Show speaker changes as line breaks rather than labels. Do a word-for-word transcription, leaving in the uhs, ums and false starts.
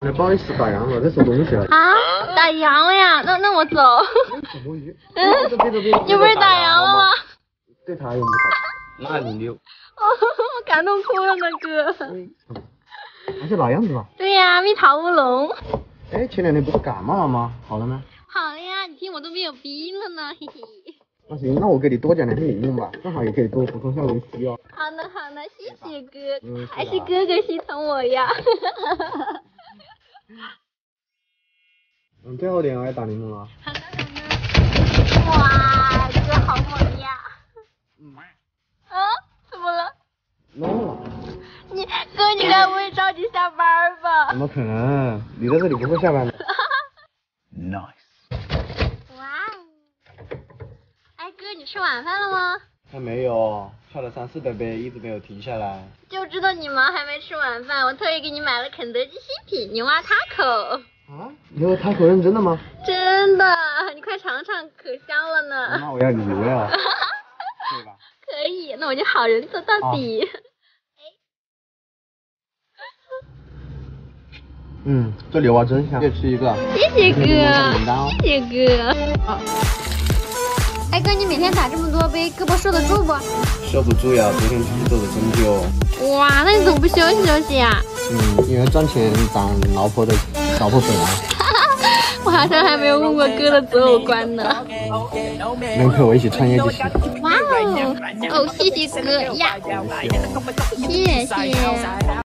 来不好意思，打烊了，在收东西了。
啊，打烊了呀？那那我走。
摸鱼。
嗯，
别别别，
你不是打烊了吗？
对他又不好，那你溜。
哦，我感动哭了呢，哥。
还是老样子吧。
对呀，蜜桃乌龙。
哎，前两天不是感冒了吗？好了吗？
好了呀，你听我都没有鼻了呢，嘿嘿。
那行，那我给你多讲两天饮用吧，正好也可以多补充下维 C 哦。
好的好的，谢谢哥，
嗯、
还是哥哥心疼我呀。
嗯，最后点我要打柠檬了。
好的好的。哇，哥好猛呀！
嗯。
啊？怎么了？
弄了。
你哥，你该不会着急下班吧？
怎么可能？你在这里不会下班的。
Nice。哇哦。哎哥，你吃晚饭了吗？
还没有，跳了三四个杯，一直没有停下来。
就知道你忙还没吃晚饭，我特意给你买了肯德基新品牛蛙 taco。
啊？你和 taco 认真的吗？
真的，你快尝尝，可香了呢。
那我要礼物了。对吧？
可以，那我就好人做到底。
嗯，这牛蛙真香，再吃一个。
谢谢哥，谢谢哥。啊、哎哥，你每天打这么多杯，胳膊受得住不？
受不住呀，昨天出去做的针灸。
哇，那你怎么不休息休息呀？
嗯，因为赚钱攒老婆的老婆本啊。
我好像还没有问过哥的择偶观呢。
能陪我一起创业就行。
哇哦，哦，谢谢哥呀，谢谢。